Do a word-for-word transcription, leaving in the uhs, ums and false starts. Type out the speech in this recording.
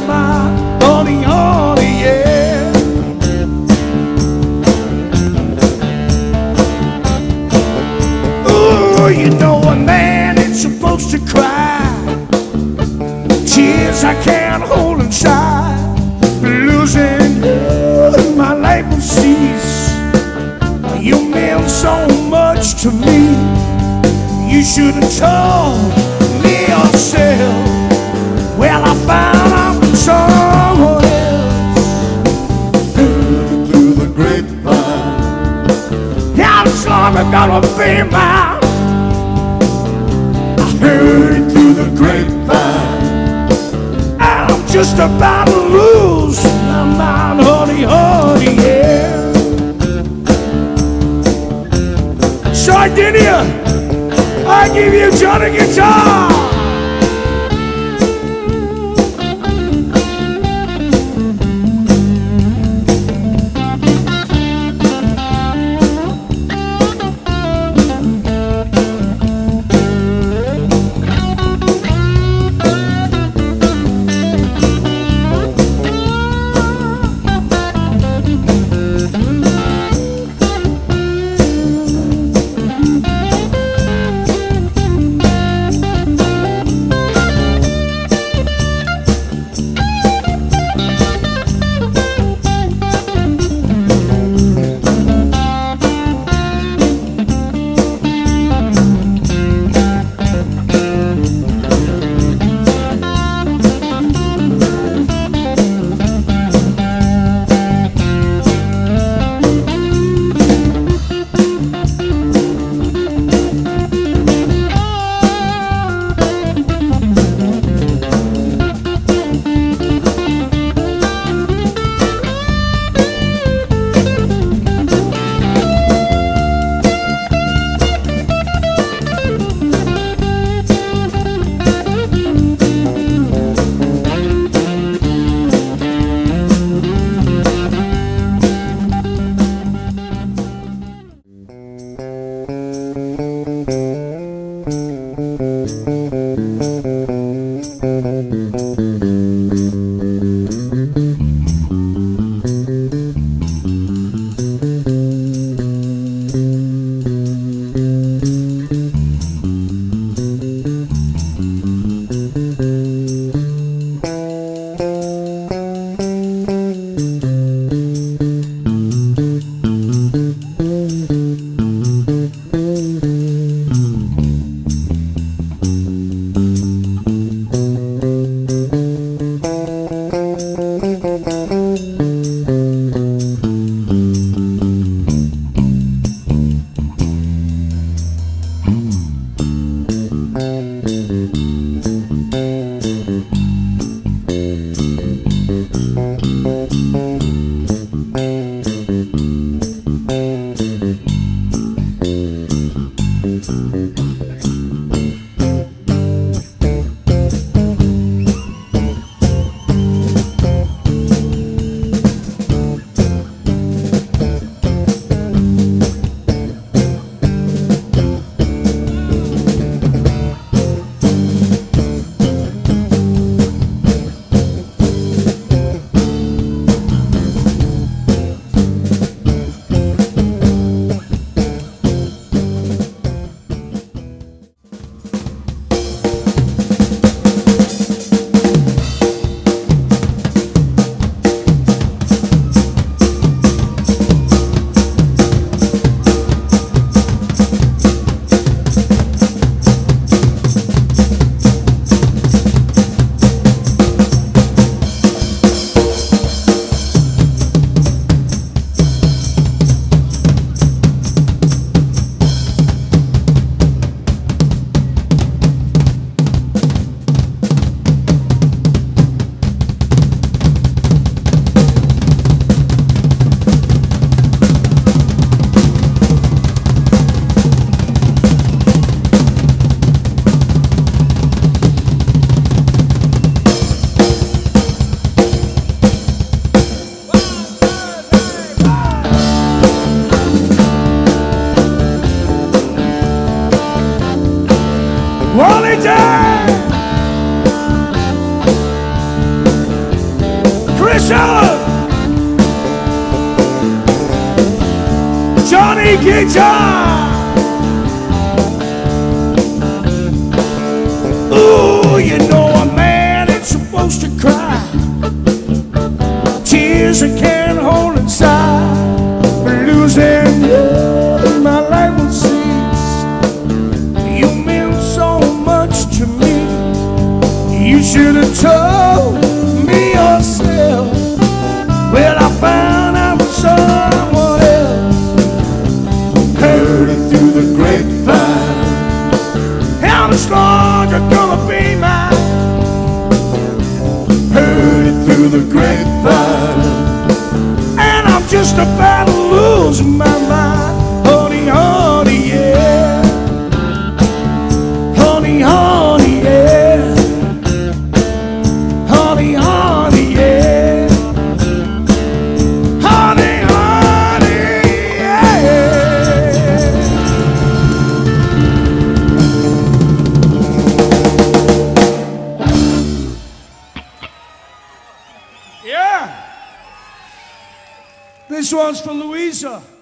grapevine, honey, honey, yeah. Ooh, you know a man ain't supposed to cry. Tears I can't hold inside. Losing you, my life will cease. You meant so much to me. You should have told me yourself. Well, I found out from someone else. Through the grapevine, How long I'm gonna be mine? I heard it through the grapevine. And I'm just about to lose my mind, honey, honey, yeah. Sardinia, I give you Johnny Guitar. Marshall, Johnny Guitar. Ooh, you know a man ain't supposed to cry. Tears I can't hold inside. Losing you, my life will cease. You meant so much to me. You should have told me yourself. Well, I found out someone else. Heard it through the grapevine. How much longer gonna be mine? Heard it through the grapevine. And I'm just about to lose my mind. Honey, honey, yeah. Honey, honey, yeah. Honey, honey, yeah. Honey, honey, yeah. Yeah. This one's for Louisa.